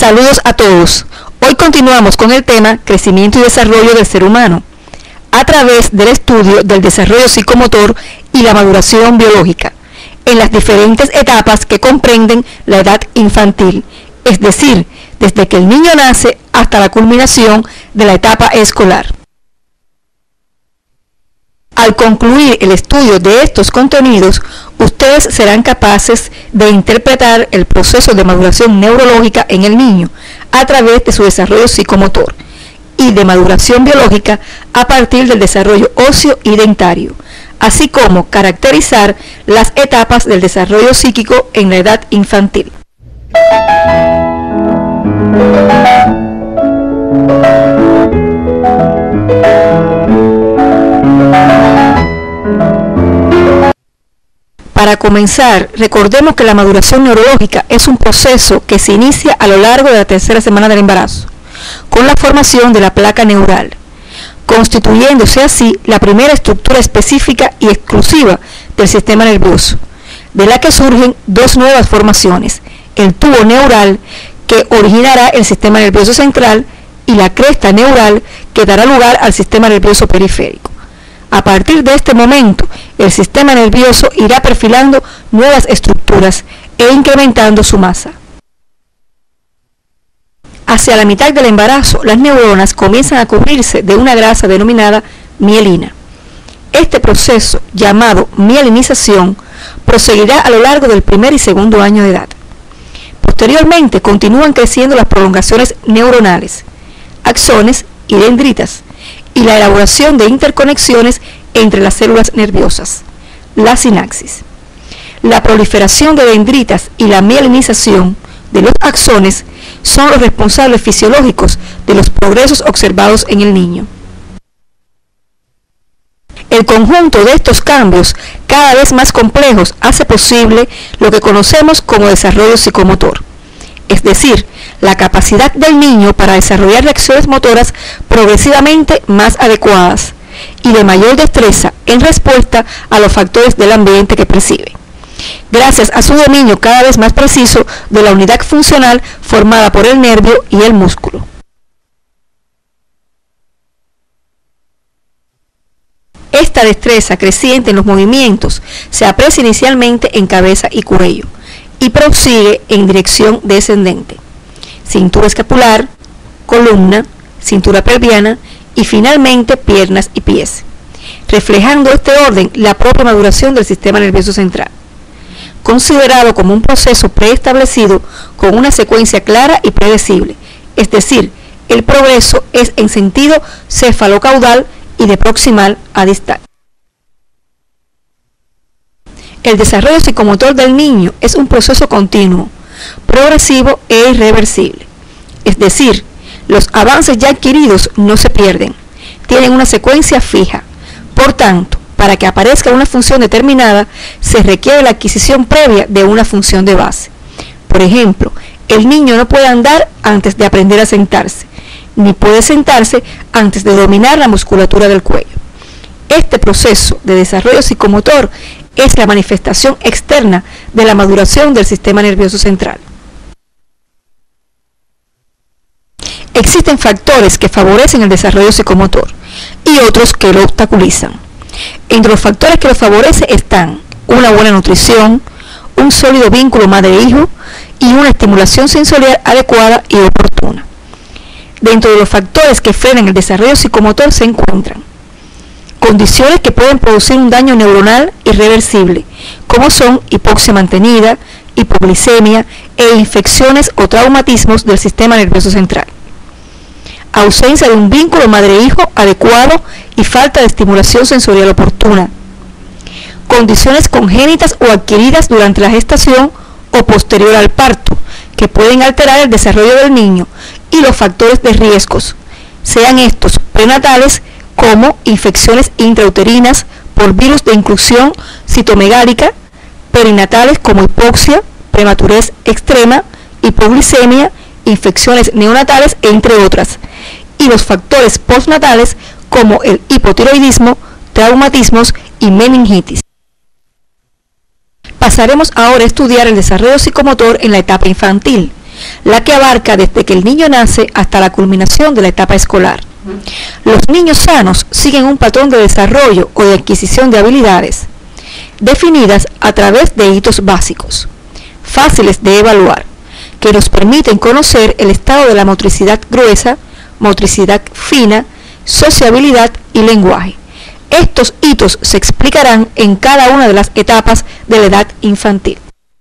Saludos a todos. Hoy continuamos con el tema crecimiento y desarrollo del ser humano a través del estudio del desarrollo psicomotor y la maduración biológica en las diferentes etapas que comprenden la edad infantil, es decir, desde que el niño nace hasta la culminación de la etapa escolar. Al concluir el estudio de estos contenidos, ustedes serán capaces de interpretar el proceso de maduración neurológica en el niño a través de su desarrollo psicomotor y de maduración biológica a partir del desarrollo óseo y dentario, así como caracterizar las etapas del desarrollo psíquico en la edad infantil. Para comenzar, recordemos que la maduración neurológica es un proceso que se inicia a lo largo de la tercera semana del embarazo, con la formación de la placa neural, constituyéndose así la primera estructura específica y exclusiva del sistema nervioso, de la que surgen dos nuevas formaciones, el tubo neural, que originará el sistema nervioso central, y la cresta neural, que dará lugar al sistema nervioso periférico. A partir de este momento, el sistema nervioso irá perfilando nuevas estructuras e incrementando su masa. Hacia la mitad del embarazo, las neuronas comienzan a cubrirse de una grasa denominada mielina. Este proceso, llamado mielinización, proseguirá a lo largo del primer y segundo año de edad. Posteriormente, continúan creciendo las prolongaciones neuronales, axones y dendritas, y la elaboración de interconexiones entre las células nerviosas, la sinapsis. La proliferación de dendritas y la mielinización de los axones son los responsables fisiológicos de los progresos observados en el niño. El conjunto de estos cambios, cada vez más complejos, hace posible lo que conocemos como desarrollo psicomotor, es decir, la capacidad del niño para desarrollar reacciones motoras progresivamente más adecuadas y de mayor destreza en respuesta a los factores del ambiente que percibe, gracias a su dominio cada vez más preciso de la unidad funcional formada por el nervio y el músculo. Esta destreza creciente en los movimientos se aprecia inicialmente en cabeza y cuello y prosigue en dirección descendente: cintura escapular, columna, cintura pelviana y finalmente piernas y pies, reflejando este orden la propia maduración del sistema nervioso central, considerado como un proceso preestablecido con una secuencia clara y predecible, es decir, el progreso es en sentido cefalocaudal y de proximal a distal. El desarrollo psicomotor del niño es un proceso continuo, progresivo e irreversible, es decir, los avances ya adquiridos no se pierden, tienen una secuencia fija. Por tanto, para que aparezca una función determinada, se requiere la adquisición previa de una función de base. Por ejemplo, el niño no puede andar antes de aprender a sentarse, ni puede sentarse antes de dominar la musculatura del cuello. Este proceso de desarrollo psicomotor es la manifestación externa de la maduración del sistema nervioso central. Existen factores que favorecen el desarrollo psicomotor y otros que lo obstaculizan. Entre los factores que lo favorecen están una buena nutrición, un sólido vínculo madre-hijo y una estimulación sensorial adecuada y oportuna. Dentro de los factores que frenan el desarrollo psicomotor se encuentran condiciones que pueden producir un daño neuronal irreversible, como son hipoxia mantenida, hipoglicemia e infecciones o traumatismos del sistema nervioso central. Ausencia de un vínculo madre-hijo adecuado y falta de estimulación sensorial oportuna. Condiciones congénitas o adquiridas durante la gestación o posterior al parto, que pueden alterar el desarrollo del niño, y los factores de riesgos, sean estos prenatales como infecciones intrauterinas por virus de inclusión citomegálica, perinatales como hipoxia, prematurez extrema, hipoglicemia, infecciones neonatales, entre otras, y los factores postnatales como el hipotiroidismo, traumatismos y meningitis. Pasaremos ahora a estudiar el desarrollo psicomotor en la etapa infantil, la que abarca desde que el niño nace hasta la culminación de la etapa escolar. Los niños sanos siguen un patrón de desarrollo o de adquisición de habilidades definidas a través de hitos básicos, fáciles de evaluar, que nos permiten conocer el estado de la motricidad gruesa, motricidad fina, sociabilidad y lenguaje. Estos hitos se explicarán en cada una de las etapas de la edad infantil.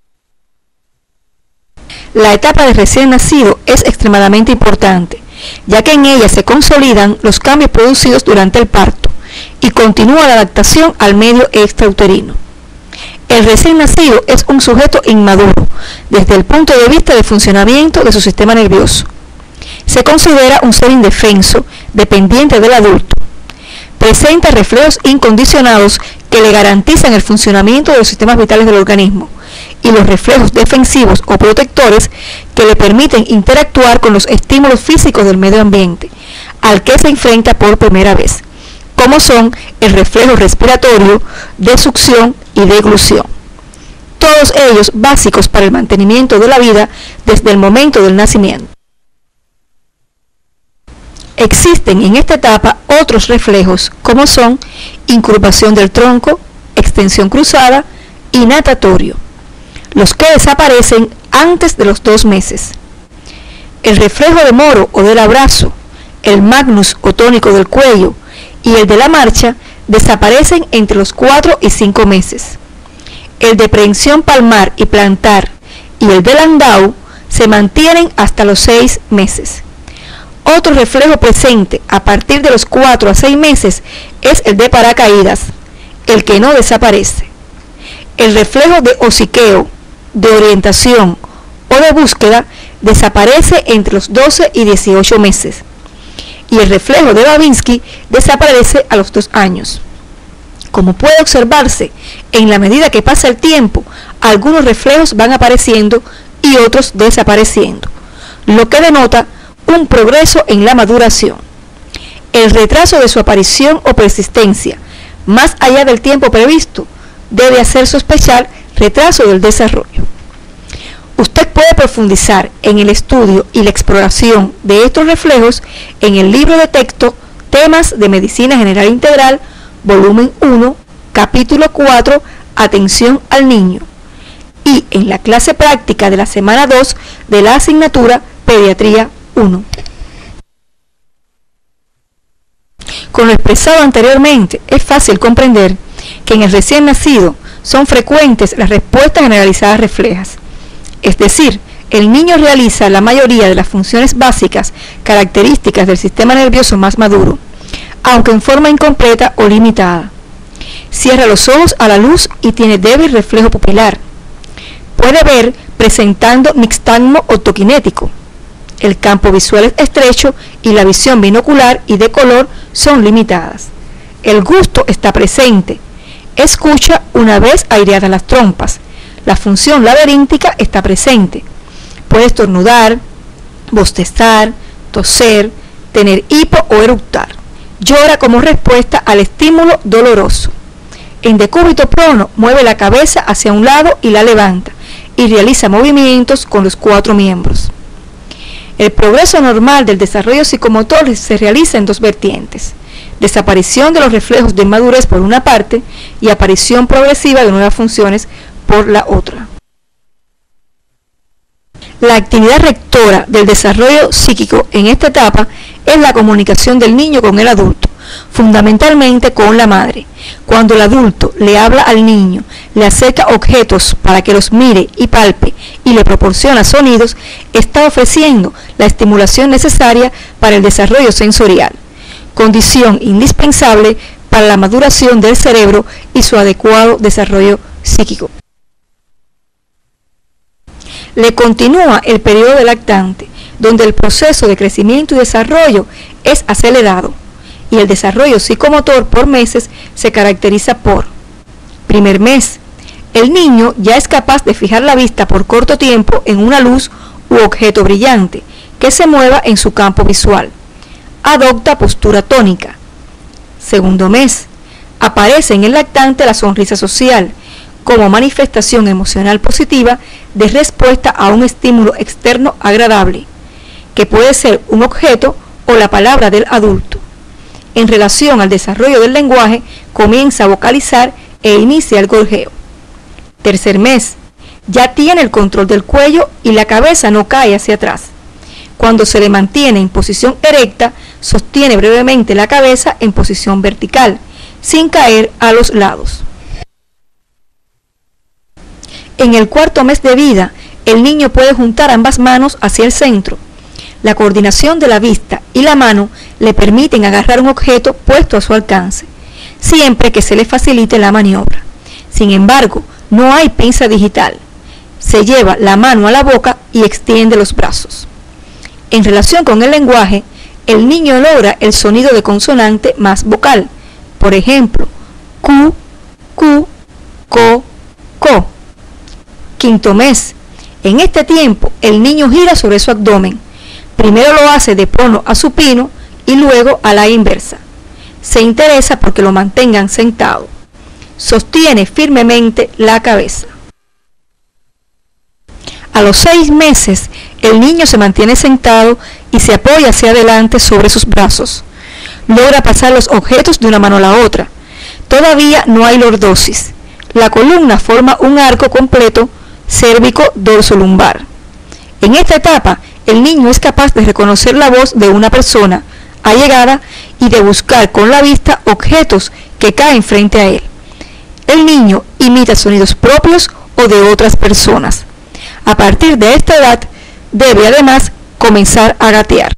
La etapa de recién nacido es extremadamente importante, ya que en ella se consolidan los cambios producidos durante el parto y continúa la adaptación al medio extrauterino. El recién nacido es un sujeto inmaduro desde el punto de vista del funcionamiento de su sistema nervioso. Se considera un ser indefenso, dependiente del adulto. Presenta reflejos incondicionados que le garantizan el funcionamiento de los sistemas vitales del organismo y los reflejos defensivos o protectores que le permiten interactuar con los estímulos físicos del medio ambiente al que se enfrenta por primera vez, como son el reflejo respiratorio, de succión y de eglusión. Todos ellos básicos para el mantenimiento de la vida desde el momento del nacimiento. Existen en esta etapa otros reflejos como son incurvación del tronco, extensión cruzada y natatorio, los que desaparecen antes de los 2 meses. El reflejo de Moro o del abrazo, el magnus o tónico del cuello y el de la marcha desaparecen entre los 4 y 5 meses. El de prehensión palmar y plantar y el de Landau se mantienen hasta los 6 meses. Otro reflejo presente a partir de los 4 a 6 meses es el de paracaídas, el que no desaparece. El reflejo de hociqueo, de orientación o de búsqueda desaparece entre los 12 y 18 meses. Y el reflejo de Babinski desaparece a los 2 años. Como puede observarse, en la medida que pasa el tiempo, algunos reflejos van apareciendo y otros desapareciendo, lo que denota un progreso en la maduración. El retraso de su aparición o persistencia, más allá del tiempo previsto, debe hacer sospechar retraso del desarrollo. Usted puede profundizar en el estudio y la exploración de estos reflejos en el libro de texto Temas de Medicina General Integral, volumen 1, capítulo 4, Atención al niño, y en la clase práctica de la semana 2 de la asignatura Pediatría 1. Con lo expresado anteriormente, es fácil comprender que en el recién nacido son frecuentes las respuestas generalizadas reflejas, es decir, el niño realiza la mayoría de las funciones básicas características del sistema nervioso más maduro, aunque en forma incompleta o limitada. Cierra los ojos a la luz y tiene débil reflejo pupilar. Puede ver presentando nixtagmo ortoquinético. El campo visual es estrecho y la visión binocular y de color son limitadas. El gusto está presente. Escucha una vez aireadas las trompas. La función laberíntica está presente. Puede estornudar, bostezar, toser, tener hipo o eructar. Llora como respuesta al estímulo doloroso. En decúbito prono mueve la cabeza hacia un lado y la levanta y realiza movimientos con los 4 miembros. El progreso normal del desarrollo psicomotor se realiza en 2 vertientes: desaparición de los reflejos de inmadurez por una parte y aparición progresiva de nuevas funciones por la otra. La actividad rectora del desarrollo psíquico en esta etapa es la comunicación del niño con el adulto, fundamentalmente con la madre. Cuando el adulto le habla al niño, le acerca objetos para que los mire y palpe y le proporciona sonidos, está ofreciendo la estimulación necesaria para el desarrollo sensorial, condición indispensable para la maduración del cerebro y su adecuado desarrollo psíquico. Le continúa el periodo de lactante, donde el proceso de crecimiento y desarrollo es acelerado, y el desarrollo psicomotor por meses se caracteriza por: primer mes, el niño ya es capaz de fijar la vista por corto tiempo en una luz u objeto brillante que se mueva en su campo visual. Adopta postura tónica. Segundo mes, aparece en el lactante la sonrisa social, como manifestación emocional positiva de respuesta a un estímulo externo agradable, que puede ser un objeto o la palabra del adulto. En relación al desarrollo del lenguaje, comienza a vocalizar e inicia el gorjeo. Tercer mes, ya tiene el control del cuello y la cabeza no cae hacia atrás. Cuando se le mantiene en posición erecta, sostiene brevemente la cabeza en posición vertical, sin caer a los lados. En el cuarto mes de vida, el niño puede juntar ambas manos hacia el centro. La coordinación de la vista y la mano le permiten agarrar un objeto puesto a su alcance, siempre que se le facilite la maniobra. Sin embargo, no hay pinza digital. Se lleva la mano a la boca y extiende los brazos. En relación con el lenguaje, el niño logra el sonido de consonante más vocal. Por ejemplo, cu, cu, co, co. Quinto mes. En este tiempo, el niño gira sobre su abdomen. Primero lo hace de prono a supino y luego a la inversa. Se interesa porque lo mantengan sentado. Sostiene firmemente la cabeza. A los 6 meses, el niño se mantiene sentado y se apoya hacia adelante sobre sus brazos. Logra pasar los objetos de una mano a la otra. Todavía no hay lordosis. La columna forma un arco completo cérvico-dorso-lumbar. En esta etapa, el niño es capaz de reconocer la voz de una persona allegada y de buscar con la vista objetos que caen frente a él. El niño imita sonidos propios o de otras personas. A partir de esta edad, debe además comenzar a gatear.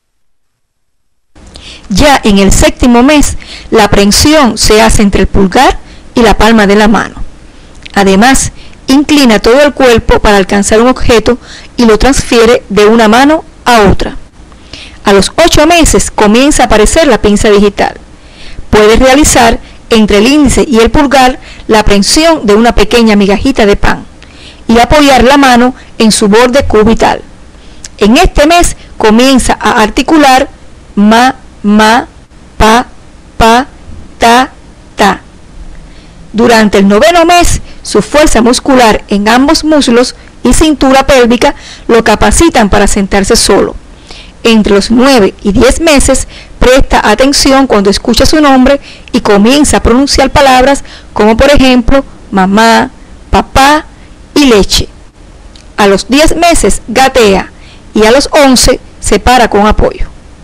Ya en el 7º mes, la aprehensión se hace entre el pulgar y la palma de la mano. Además, inclina todo el cuerpo para alcanzar un objeto y lo transfiere de una mano a otra. A los 8 meses comienza a aparecer la pinza digital. Puede realizar entre el índice y el pulgar la aprehensión de una pequeña migajita de pan y apoyar la mano en su borde cubital. En este mes comienza a articular ma, pa, ta, ta. Durante el 9º mes, su fuerza muscular en ambos muslos y cintura pélvica lo capacitan para sentarse solo. Entre los 9 y 10 meses, presta atención cuando escucha su nombre y comienza a pronunciar palabras como por ejemplo mamá, papá y leche. A los 10 meses gatea y a los 11 se para con apoyo.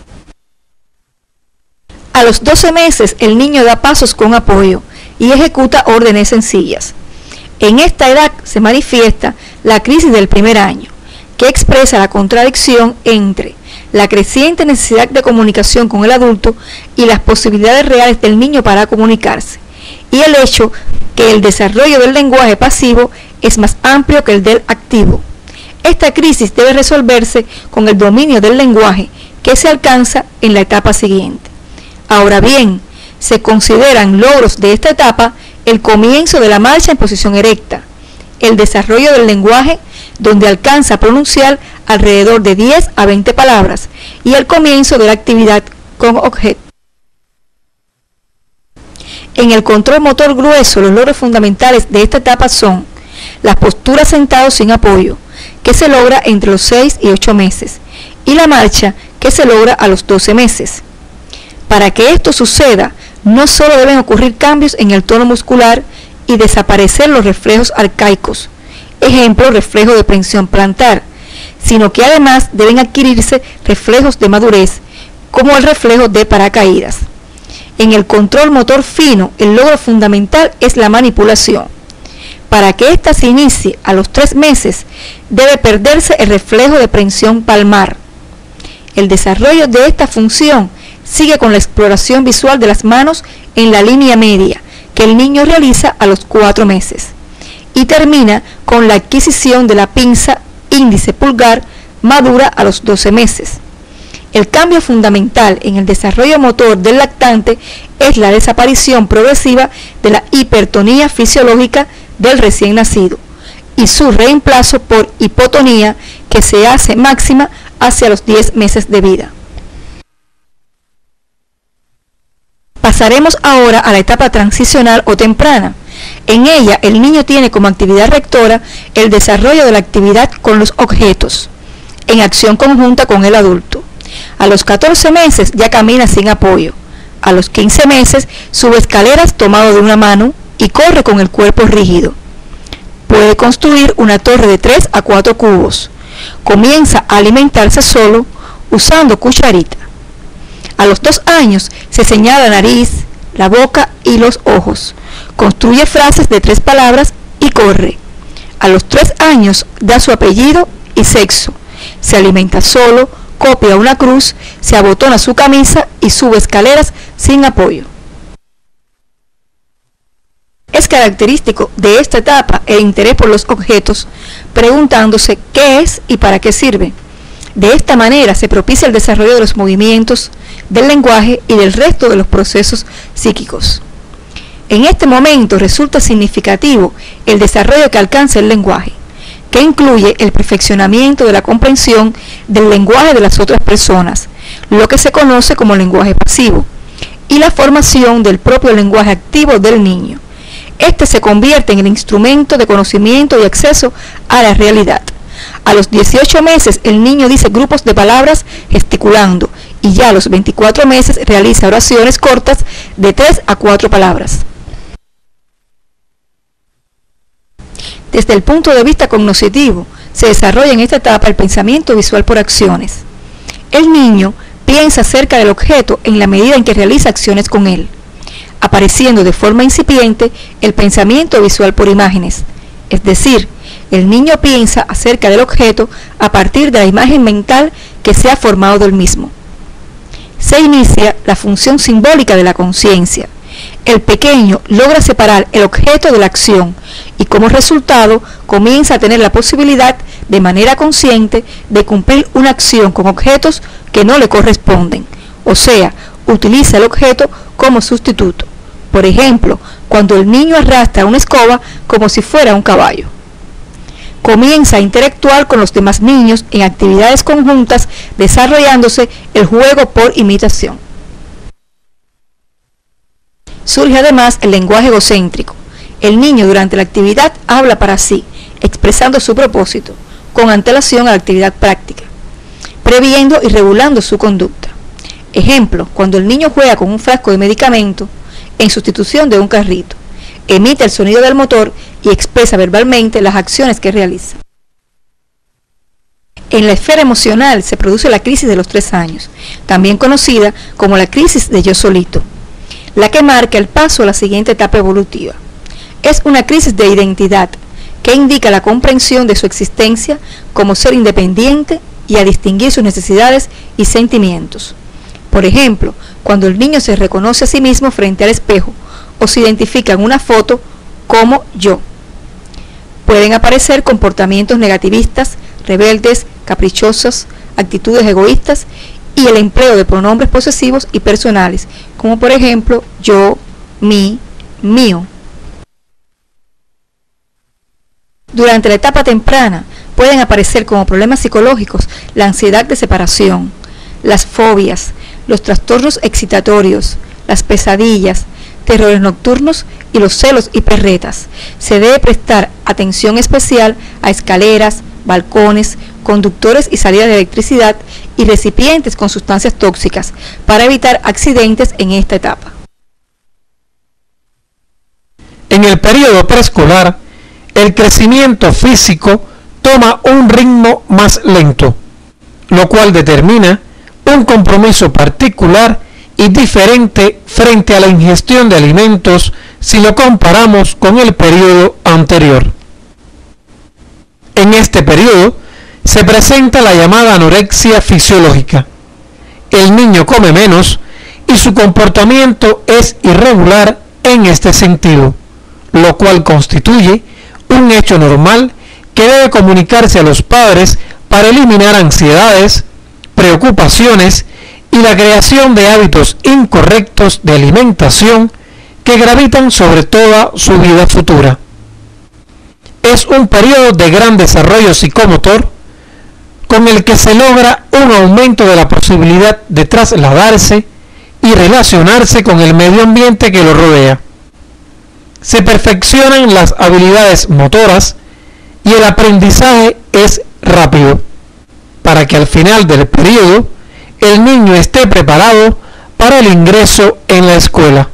A los 12 meses el niño da pasos con apoyo y ejecuta órdenes sencillas. En esta edad se manifiesta la crisis del primer año, que expresa la contradicción entre la creciente necesidad de comunicación con el adulto y las posibilidades reales del niño para comunicarse, y el hecho que el desarrollo del lenguaje pasivo es más amplio que el del activo. Esta crisis debe resolverse con el dominio del lenguaje que se alcanza en la etapa siguiente. Ahora bien, se consideran logros de esta etapa el comienzo de la marcha en posición erecta, el desarrollo del lenguaje donde alcanza a pronunciar alrededor de 10 a 20 palabras y el comienzo de la actividad con objeto. En el control motor grueso, los logros fundamentales de esta etapa son la postura sentado sin apoyo, que se logra entre los 6 y 8 meses, y la marcha, que se logra a los 12 meses. Para que esto suceda, no solo deben ocurrir cambios en el tono muscular y desaparecer los reflejos arcaicos, ejemplo, reflejo de prensión plantar, sino que además deben adquirirse reflejos de madurez, como el reflejo de paracaídas. En el control motor fino, el logro fundamental es la manipulación. Para que ésta se inicie a los 3 meses, debe perderse el reflejo de prensión palmar. El desarrollo de esta función sigue con la exploración visual de las manos en la línea media, que el niño realiza a los 4 meses, y termina con la adquisición de la pinza índice pulgar madura a los 12 meses. El cambio fundamental en el desarrollo motor del lactante es la desaparición progresiva de la hipertonía fisiológica del recién nacido y su reemplazo por hipotonía, que se hace máxima hacia los 10 meses de vida. Pasaremos ahora a la etapa transicional o temprana. En ella, el niño tiene como actividad rectora el desarrollo de la actividad con los objetos, en acción conjunta con el adulto. A los 14 meses ya camina sin apoyo. A los 15 meses sube escaleras tomado de una mano y corre con el cuerpo rígido. Puede construir una torre de 3 a 4 cubos. Comienza a alimentarse solo usando cucharita. A los 2 años se señala la nariz, la boca y los ojos. Construye frases de 3 palabras y corre. A los 3 años da su apellido y sexo. Se alimenta solo, copia una cruz, se abotona su camisa y sube escaleras sin apoyo. Es característico de esta etapa el interés por los objetos, preguntándose qué es y para qué sirve. De esta manera se propicia el desarrollo de los movimientos, del lenguaje y del resto de los procesos psíquicos. En este momento resulta significativo el desarrollo que alcanza el lenguaje, que incluye el perfeccionamiento de la comprensión del lenguaje de las otras personas, lo que se conoce como lenguaje pasivo, y la formación del propio lenguaje activo del niño. Este se convierte en el instrumento de conocimiento y acceso a la realidad. A los 18 meses el niño dice grupos de palabras gesticulando y ya a los 24 meses realiza oraciones cortas de 3 a 4 palabras. Desde el punto de vista cognoscitivo, se desarrolla en esta etapa el pensamiento visual por acciones. El niño piensa acerca del objeto en la medida en que realiza acciones con él, apareciendo de forma incipiente el pensamiento visual por imágenes, es decir, el niño piensa acerca del objeto a partir de la imagen mental que se ha formado del mismo. Se inicia la función simbólica de la conciencia. El pequeño logra separar el objeto de la acción y como resultado comienza a tener la posibilidad de manera consciente de cumplir una acción con objetos que no le corresponden, o sea, utiliza el objeto como sustituto. Por ejemplo, cuando el niño arrastra una escoba como si fuera un caballo. Comienza a interactuar con los demás niños en actividades conjuntas, desarrollándose el juego por imitación. Surge además el lenguaje egocéntrico. El niño durante la actividad habla para sí, expresando su propósito, con antelación a la actividad práctica, previendo y regulando su conducta. Ejemplo, cuando el niño juega con un frasco de medicamento en sustitución de un carrito, emite el sonido del motor y expresa verbalmente las acciones que realiza. En la esfera emocional se produce la crisis de los 3 años, también conocida como la crisis de yo solito, la que marca el paso a la siguiente etapa evolutiva. Es una crisis de identidad que indica la comprensión de su existencia como ser independiente y a distinguir sus necesidades y sentimientos. Por ejemplo, cuando el niño se reconoce a sí mismo frente al espejo o se identifica en una foto como yo. Pueden aparecer comportamientos negativistas, rebeldes, caprichosos, actitudes egoístas y el empleo de pronombres posesivos y personales, como por ejemplo yo, mi, mío. Durante la etapa temprana pueden aparecer como problemas psicológicos la ansiedad de separación, las fobias, los trastornos excitatorios, las pesadillas, terrores nocturnos y los celos y perretas. Se debe prestar atención especial a escaleras, balcones, conductores y salidas de electricidad y recipientes con sustancias tóxicas para evitar accidentes en esta etapa. En el periodo preescolar, el crecimiento físico toma un ritmo más lento, lo cual determina un compromiso particular y diferente frente a la ingestión de alimentos si lo comparamos con el periodo anterior. En este periodo se presenta la llamada anorexia fisiológica. El niño come menos y su comportamiento es irregular en este sentido, lo cual constituye un hecho normal que debe comunicarse a los padres para eliminar ansiedades, preocupaciones y la creación de hábitos incorrectos de alimentación que gravitan sobre toda su vida futura. Es un periodo de gran desarrollo psicomotor con el que se logra un aumento de la posibilidad de trasladarse y relacionarse con el medio ambiente que lo rodea. se perfeccionan las habilidades motoras y el aprendizaje es rápido, para que al final del periodo el niño esté preparado para el ingreso en la escuela.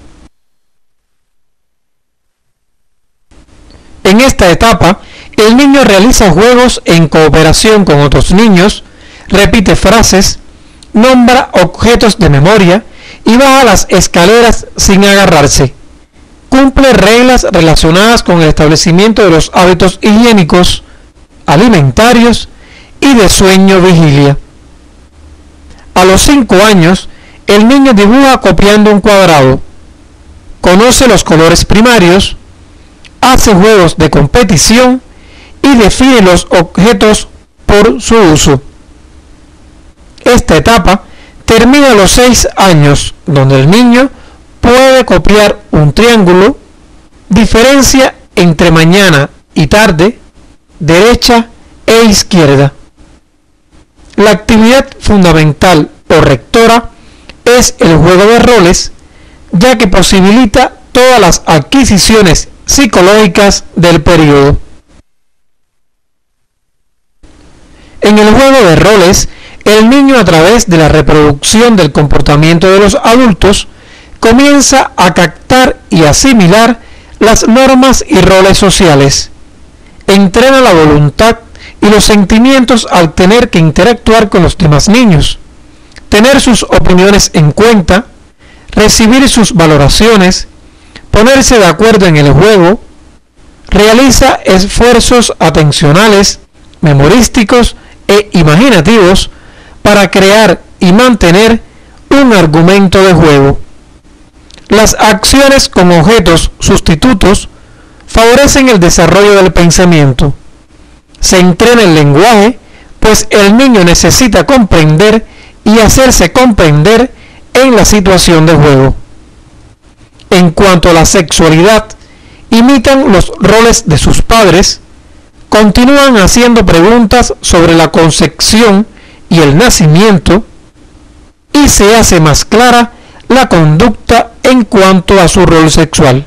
En esta etapa, el niño realiza juegos en cooperación con otros niños, repite frases, nombra objetos de memoria y baja las escaleras sin agarrarse. Cumple reglas relacionadas con el establecimiento de los hábitos higiénicos, alimentarios y de sueño-vigilia. A los 5 años, el niño dibuja copiando un cuadrado, conoce los colores primarios, hace juegos de competición y define los objetos por su uso. Esta etapa termina a los 6 años, donde el niño puede copiar un triángulo, diferencia entre mañana y tarde, derecha e izquierda. La actividad fundamental o rectora es el juego de roles, ya que posibilita todas las adquisiciones psicológicas del periodo. En el juego de roles, el niño, a través de la reproducción del comportamiento de los adultos, comienza a captar y asimilar las normas y roles sociales. Entrena la voluntad y los sentimientos al tener que interactuar con los demás niños, tener sus opiniones en cuenta, recibir sus valoraciones, ponerse de acuerdo en el juego, realiza esfuerzos atencionales, memorísticos e imaginativos para crear y mantener un argumento de juego. Las acciones con objetos sustitutos favorecen el desarrollo del pensamiento. Se entrena el lenguaje, pues el niño necesita comprender y hacerse comprender en la situación de juego. En cuanto a la sexualidad, imitan los roles de sus padres, continúan haciendo preguntas sobre la concepción y el nacimiento, y se hace más clara la conducta en cuanto a su rol sexual.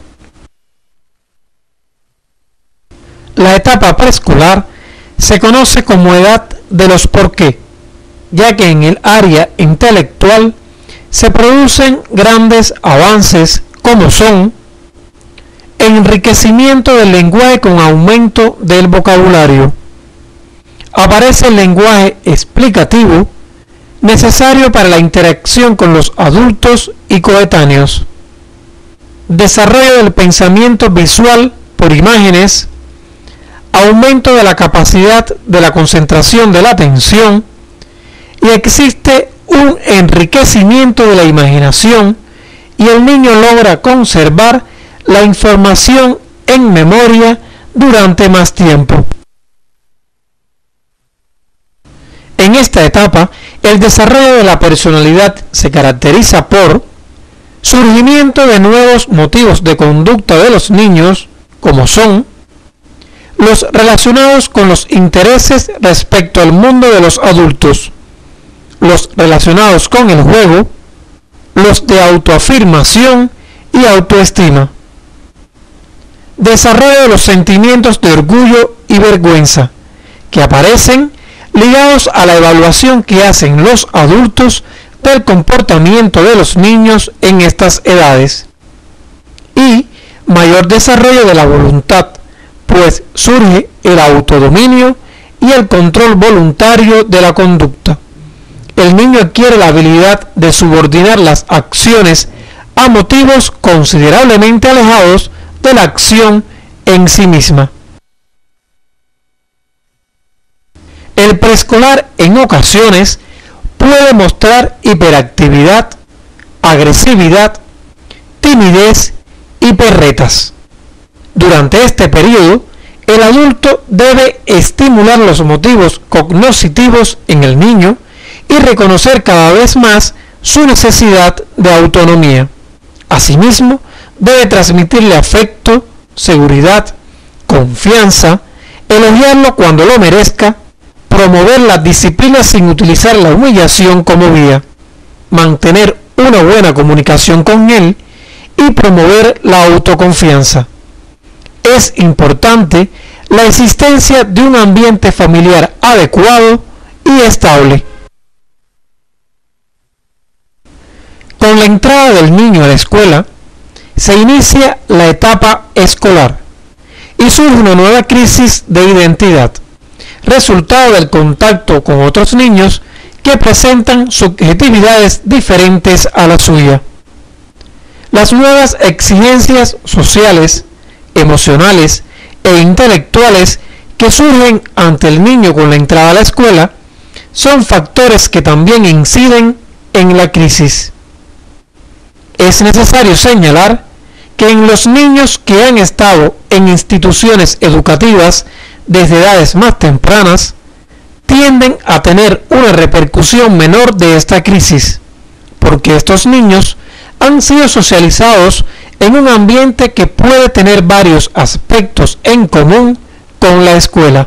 La etapa preescolar se conoce como edad de los por qué, ya que en el área intelectual se producen grandes avances como son enriquecimiento del lenguaje con aumento del vocabulario. Aparece el lenguaje explicativo necesario para la interacción con los adultos y coetáneos. Desarrollo del pensamiento visual por imágenes, aumento de la capacidad de la concentración de la atención, y existe un enriquecimiento de la imaginación y el niño logra conservar la información en memoria durante más tiempo. En esta etapa, el desarrollo de la personalidad se caracteriza por surgimiento de nuevos motivos de conducta de los niños, como son los relacionados con los intereses respecto al mundo de los adultos, los relacionados con el juego, los de autoafirmación y autoestima. Desarrollo de los sentimientos de orgullo y vergüenza, que aparecen ligados a la evaluación que hacen los adultos del comportamiento de los niños en estas edades. Y mayor desarrollo de la voluntad, pues surge el autodominio y el control voluntario de la conducta. El niño adquiere la habilidad de subordinar las acciones a motivos considerablemente alejados de la acción en sí misma. El preescolar en ocasiones puede mostrar hiperactividad, agresividad, timidez y perretas. Durante este periodo, el adulto debe estimular los motivos cognitivos en el niño y reconocer cada vez más su necesidad de autonomía. Asimismo, debe transmitirle afecto, seguridad, confianza, elogiarlo cuando lo merezca, promover la disciplina sin utilizar la humillación como vía, mantener una buena comunicación con él y promover la autoconfianza. es importante la existencia de un ambiente familiar adecuado y estable. Con la entrada del niño a la escuela, se inicia la etapa escolar y surge una nueva crisis de identidad, resultado del contacto con otros niños que presentan subjetividades diferentes a la suya. Las nuevas exigencias sociales, emocionales e intelectuales que surgen ante el niño con la entrada a la escuela son factores que también inciden en la crisis. Es necesario señalar que en los niños que han estado en instituciones educativas desde edades más tempranas, tienden a tener una repercusión menor de esta crisis, porque estos niños han sido socializados en un ambiente que puede tener varios aspectos en común con la escuela.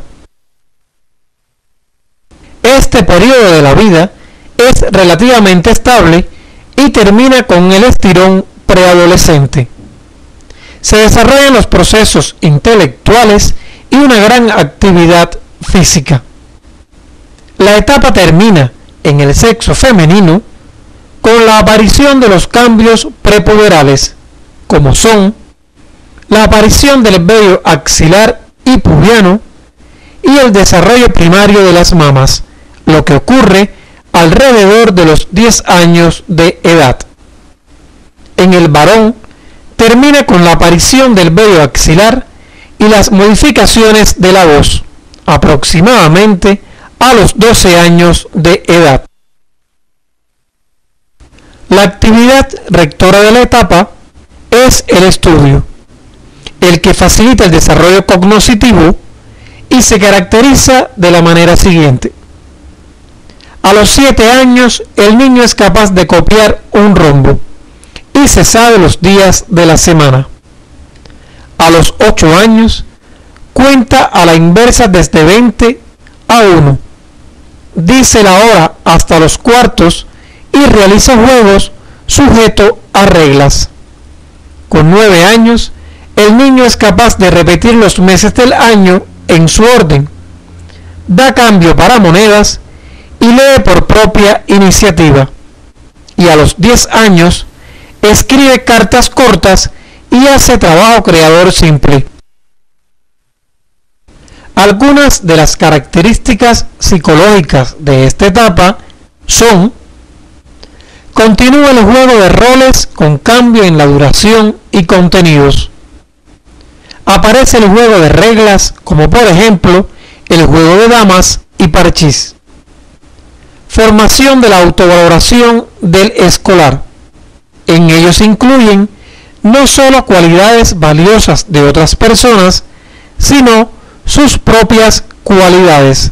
Este periodo de la vida es relativamente estable y termina con el estirón preadolescente. Se desarrollan los procesos intelectuales y una gran actividad física. La etapa termina en el sexo femenino con la aparición de los cambios prepuberales, como son la aparición del vello axilar y pubiano y el desarrollo primario de las mamas, lo que ocurre alrededor de los 10 años de edad. En el varón termina con la aparición del vello axilar y las modificaciones de la voz, aproximadamente a los 12 años de edad. La actividad rectora de la etapa es el estudio, el que facilita el desarrollo cognoscitivo y se caracteriza de la manera siguiente. A los 7 años el niño es capaz de copiar un rombo y se sabe los días de la semana. A los 8 años cuenta a la inversa desde 20 a 1, dice la hora hasta los cuartos y realiza juegos sujeto a reglas. Con 9 años el niño es capaz de repetir los meses del año en su orden, da cambio para monedas y lee por propia iniciativa. Y a los 10 años escribe cartas cortas y hace trabajo creador simple. Algunas de las características psicológicas de esta etapa son: continúa el juego de roles con cambio en la duración y contenidos. Aparece el juego de reglas, como por ejemplo el juego de damas y parchís. Formación de la autovaloración del escolar. En ellos se incluyen no solo cualidades valiosas de otras personas, sino sus propias cualidades.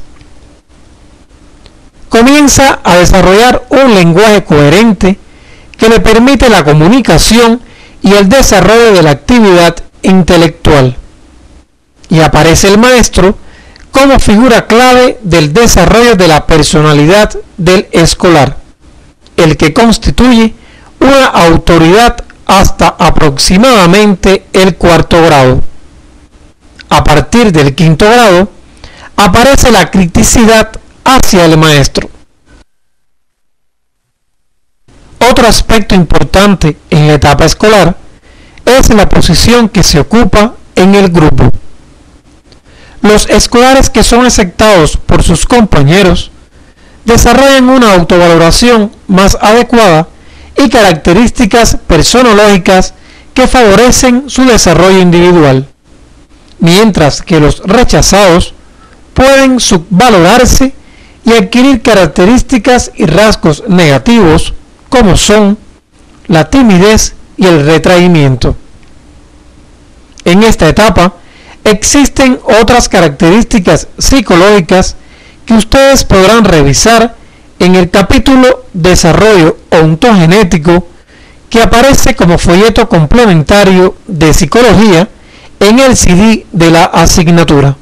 Comienza a desarrollar un lenguaje coherente que le permite la comunicación y el desarrollo de la actividad intelectual. Y aparece el maestro como figura clave del desarrollo de la personalidad del escolar, el que constituye una autoridad hasta aproximadamente el 4º grado. A partir del 5º grado aparece la criticidad hacia el maestro. Otro aspecto importante en la etapa escolar es la posición que se ocupa en el grupo. Los escolares que son aceptados por sus compañeros desarrollan una autovaloración más adecuada y características personológicas que favorecen su desarrollo individual, mientras que los rechazados pueden subvalorarse y adquirir características y rasgos negativos como son la timidez y el retraimiento. En esta etapa existen otras características psicológicas que ustedes podrán revisar en el capítulo Desarrollo Ontogenético, que aparece como folleto complementario de psicología en el CD de la asignatura.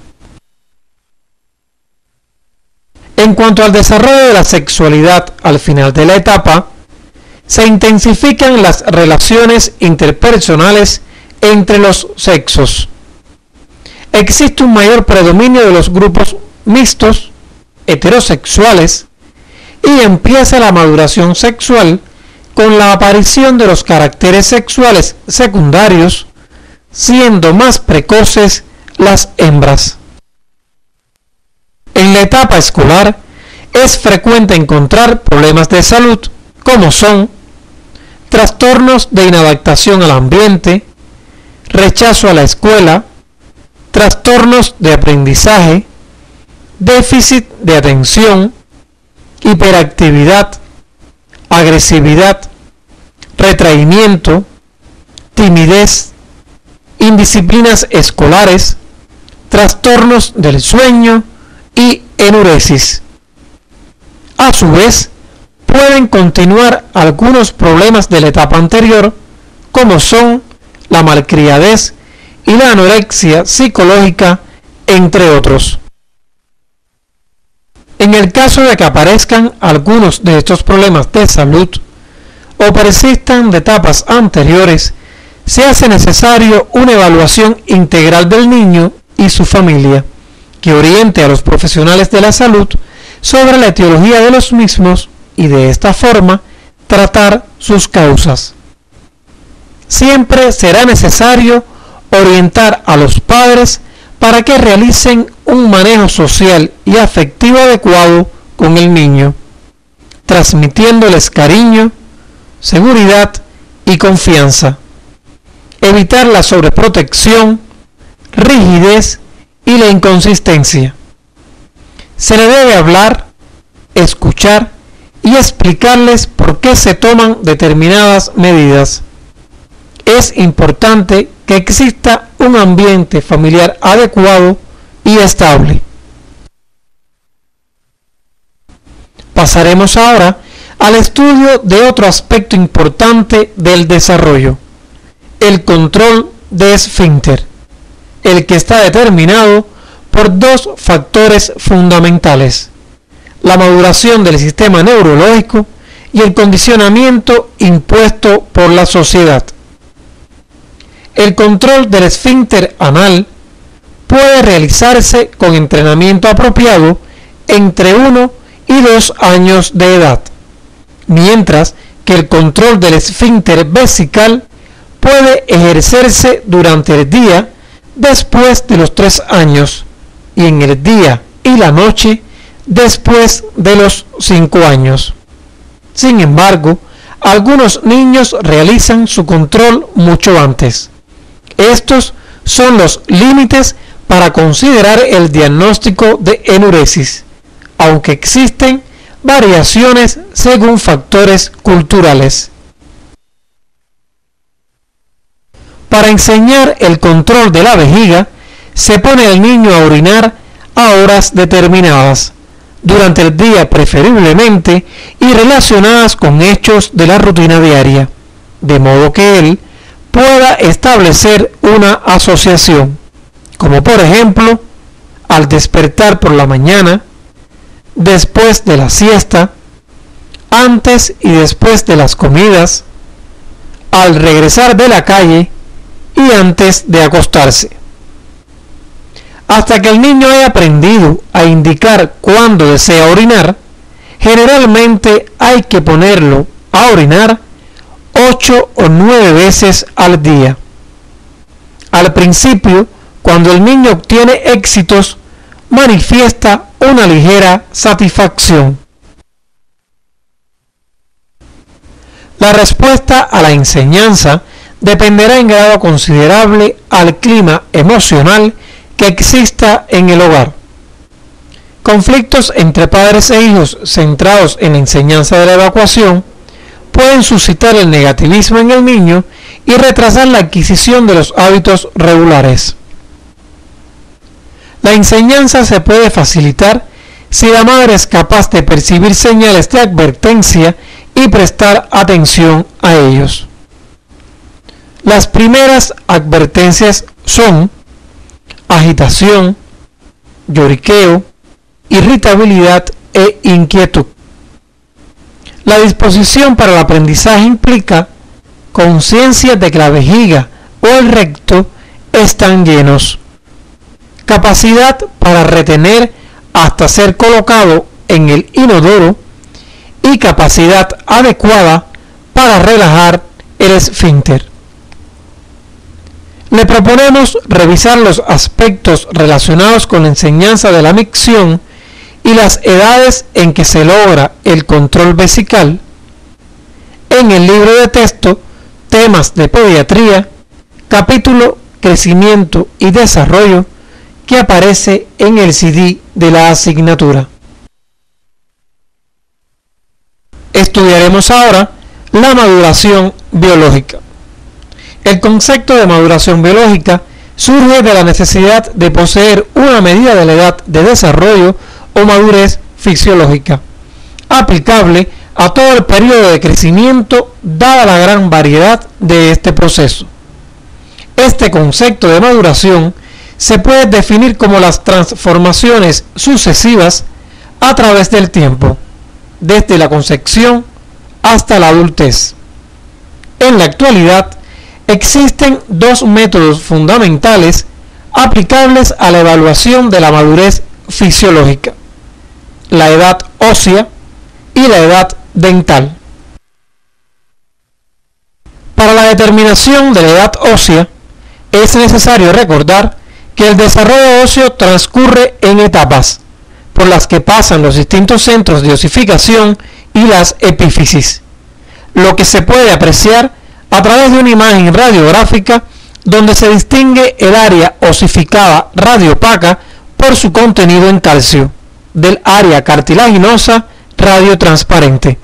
En cuanto al desarrollo de la sexualidad al final de la etapa, se intensifican las relaciones interpersonales entre los sexos. existe un mayor predominio de los grupos mixtos, heterosexuales, y empieza la maduración sexual con la aparición de los caracteres sexuales secundarios, siendo más precoces las hembras. En la etapa escolar es frecuente encontrar problemas de salud como son trastornos de inadaptación al ambiente, rechazo a la escuela, trastornos de aprendizaje, déficit de atención, hiperactividad, agresividad, retraimiento, timidez, indisciplinas escolares, trastornos del sueño y enuresis. A su vez, pueden continuar algunos problemas de la etapa anterior, como son la malcriadez y la anorexia psicológica, entre otros. En el caso de que aparezcan algunos de estos problemas de salud o persistan de etapas anteriores, se hace necesario una evaluación integral del niño y su familia, que oriente a los profesionales de la salud sobre la etiología de los mismos y de esta forma tratar sus causas. Siempre será necesario orientar a los padres para que realicen un manejo social y afectivo adecuado con el niño, transmitiéndoles cariño, seguridad y confianza. Evitar la sobreprotección, rigidez y la inconsistencia. Se le debe hablar, escuchar y explicarles por qué se toman determinadas medidas. Es importante que exista un ambiente familiar adecuado y estable. Pasaremos ahora al estudio de otro aspecto importante del desarrollo, el control de esfínter, el que está determinado por dos factores fundamentales: la maduración del sistema neurológico y el condicionamiento impuesto por la sociedad. El control del esfínter anal puede realizarse con entrenamiento apropiado entre 1 y 2 años de edad, mientras que el control del esfínter vesical puede ejercerse durante el día después de los 3 años y en el día y la noche después de los 5 años. Sin embargo, algunos niños realizan su control mucho antes. Estos son los límites para considerar el diagnóstico de enuresis, aunque existen variaciones según factores culturales. Para enseñar el control de la vejiga, se pone al niño a orinar a horas determinadas, durante el día preferiblemente, y relacionadas con hechos de la rutina diaria, de modo que él pueda establecer una asociación, como por ejemplo, al despertar por la mañana, después de la siesta, antes y después de las comidas, al regresar de la calle y antes de acostarse. Hasta que el niño haya aprendido a indicar cuándo desea orinar, generalmente hay que ponerlo a orinar 8 o 9 veces al día. Al principio, cuando el niño obtiene éxitos, manifiesta una ligera satisfacción. La respuesta a la enseñanza dependerá en grado considerable al clima emocional que exista en el hogar. Conflictos entre padres e hijos centrados en la enseñanza de la evacuación pueden suscitar el negativismo en el niño y retrasar la adquisición de los hábitos regulares. La enseñanza se puede facilitar si la madre es capaz de percibir señales de advertencia y prestar atención a ellos. Las primeras advertencias son agitación, lloriqueo, irritabilidad e inquietud. La disposición para el aprendizaje implica conciencia de que la vejiga o el recto están llenos. capacidad para retener hasta ser colocado en el inodoro y capacidad adecuada para relajar el esfínter. Le proponemos revisar los aspectos relacionados con la enseñanza de la micción y las edades en que se logra el control vesical en el libro de texto Temas de Pediatría, capítulo Crecimiento y Desarrollo, que aparece en el CD de la asignatura. Estudiaremos ahora la maduración biológica. El concepto de maduración biológica surge de la necesidad de poseer una medida de la edad de desarrollo o madurez fisiológica, aplicable a todo el periodo de crecimiento, dada la gran variedad de este proceso. Este concepto de maduración se puede definir como las transformaciones sucesivas a través del tiempo, desde la concepción hasta la adultez. En la actualidad, existen dos métodos fundamentales aplicables a la evaluación de la madurez fisiológica: la edad ósea y la edad dental. Para la determinación de la edad ósea, es necesario recordar que el desarrollo óseo transcurre en etapas, por las que pasan los distintos centros de osificación y las epífisis, lo que se puede apreciar a través de una imagen radiográfica donde se distingue el área osificada radiopaca por su contenido en calcio, del área cartilaginosa radiotransparente.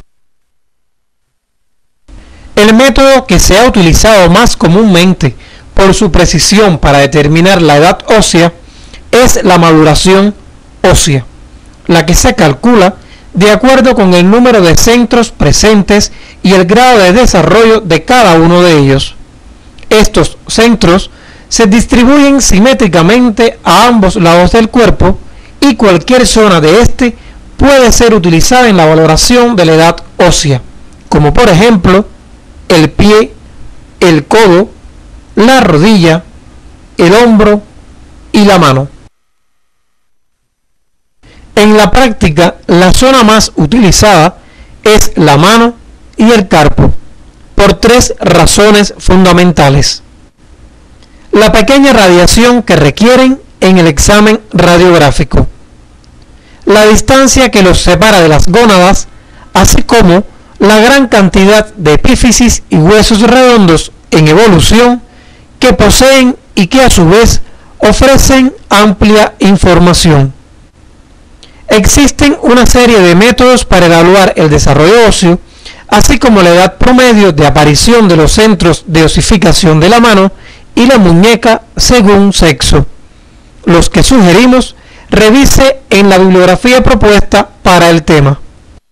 El método que se ha utilizado más comúnmente por su precisión para determinar la edad ósea es la maduración ósea, la que se calcula de acuerdo con el número de centros presentes y el grado de desarrollo de cada uno de ellos. Estos centros se distribuyen simétricamente a ambos lados del cuerpo y cualquier zona de este puede ser utilizada en la valoración de la edad ósea, como por ejemplo el pie, el codo, la rodilla, el hombro y la mano. En la práctica, la zona más utilizada es la mano y el carpo, por tres razones fundamentales: la pequeña radiación que requieren en el examen radiográfico, la distancia que los separa de las gónadas, así como la gran cantidad de epífisis y huesos redondos en evolución que poseen y que a su vez ofrecen amplia información. Existen una serie de métodos para evaluar el desarrollo óseo, así como la edad promedio de aparición de los centros de osificación de la mano y la muñeca según sexo. Los que sugerimos revise en la bibliografía propuesta para el tema.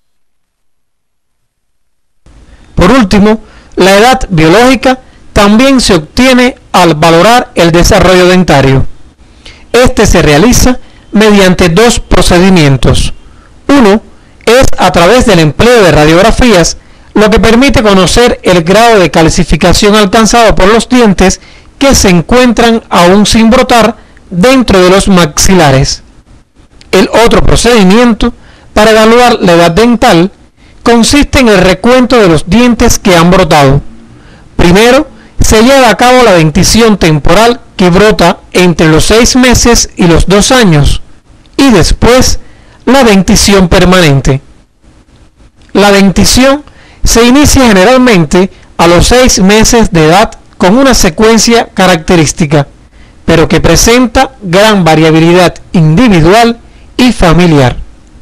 Por último, la edad biológica también se obtiene al valorar el desarrollo dentario. Este se realiza mediante dos procedimientos. Uno es a través del empleo de radiografías, lo que permite conocer el grado de calcificación alcanzado por los dientes que se encuentran aún sin brotar dentro de los maxilares. El otro procedimiento para evaluar la edad dental consiste en el recuento de los dientes que han brotado. Primero se lleva a cabo la dentición temporal, que brota entre los 6 meses y los 2 años, y después la dentición permanente. La dentición se inicia generalmente a los 6 meses de edad con una secuencia característica, pero que presenta gran variabilidad individual y familiar.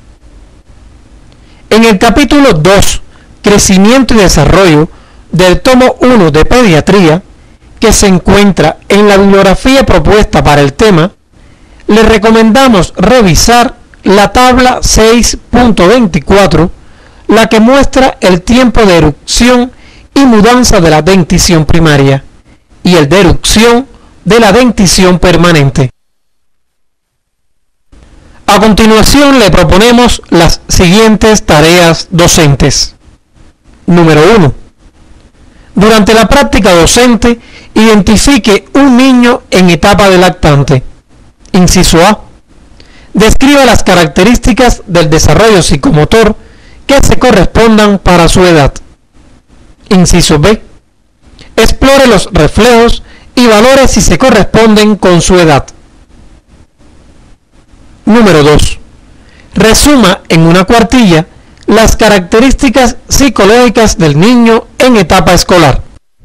En el capítulo 2, Crecimiento y Desarrollo, del tomo 1 de Pediatría, que se encuentra en la bibliografía propuesta para el tema, le recomendamos revisar la tabla 6.24, la que muestra el tiempo de erupción y mudanza de la dentición primaria y el de erupción de la dentición permanente. A continuación le proponemos las siguientes tareas docentes. Número 1. Durante la práctica docente, identifique un niño en etapa de lactante Inciso A. Describa las características del desarrollo psicomotor que se correspondan para su edad. Inciso B. Explore los reflejos y valore si se corresponden con su edad. Número 2. Resuma en una cuartilla las características psicológicas del niño en etapa escolar.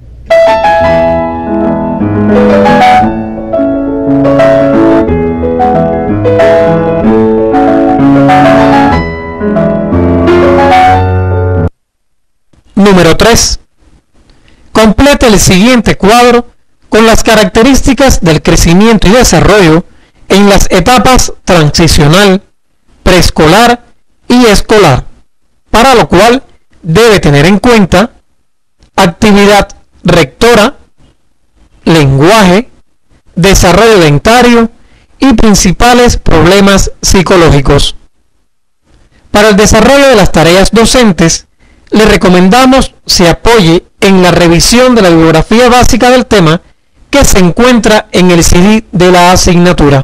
Número 3. Complete el siguiente cuadro con las características del crecimiento y desarrollo en las etapas transicional, preescolar y escolar, para lo cual debe tener en cuenta actividad rectora, lenguaje, desarrollo dentario y principales problemas psicológicos. Para el desarrollo de las tareas docentes, le recomendamos se apoye en la revisión de la bibliografía básica del tema que se encuentra en el CD de la asignatura.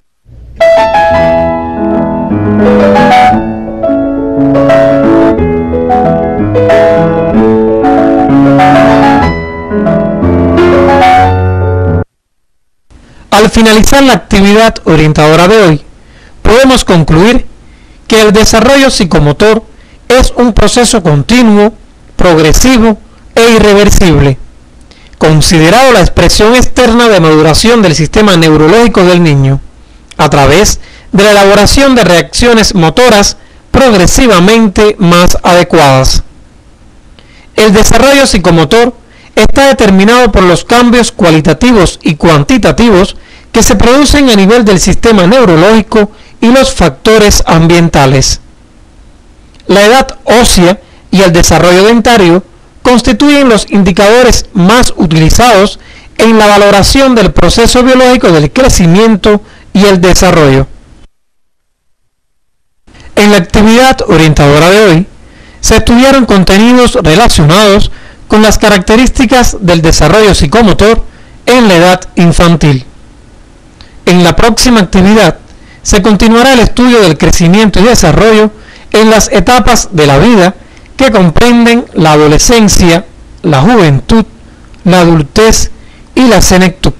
Al finalizar la actividad orientadora de hoy, podemos concluir que el desarrollo psicomotor es un proceso continuo, progresivo e irreversible, considerado la expresión externa de maduración del sistema neurológico del niño, a través de la elaboración de reacciones motoras progresivamente más adecuadas. El desarrollo psicomotor está determinado por los cambios cualitativos y cuantitativos que se producen a nivel del sistema neurológico y los factores ambientales. La edad ósea y el desarrollo dentario constituyen los indicadores más utilizados en la valoración del proceso biológico del crecimiento y el desarrollo. En la actividad orientadora de hoy, se estudiaron contenidos relacionados con las características del desarrollo psicomotor en la edad infantil. En la próxima actividad, se continuará el estudio del crecimiento y desarrollo en las etapas de la vida que comprenden la adolescencia, la juventud, la adultez y la senectud.